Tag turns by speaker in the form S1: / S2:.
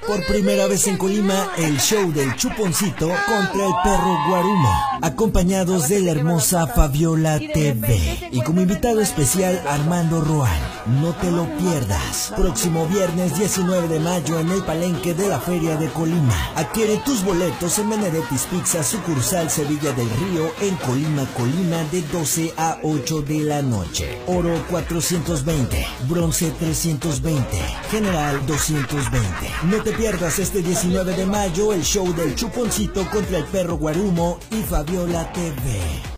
S1: Por primera vez en Colima, el show del Chuponcito contra el perro Guarumo, acompañados de la hermosa Fabiola TV. Y como invitado especial, Armando Roal. No te lo pierdas. Próximo viernes 19 de mayo en el Palenque de la Feria de Colima. Adquiere tus boletos en Benedetti's Pizza, sucursal Sevilla del Río, en Colima, de 12 a 8 de la noche. Oro 420, bronce 320, general 220. No te pierdas este 19 de mayo el show del Chuponcito contra el perro Guarumo y Fabiola TV.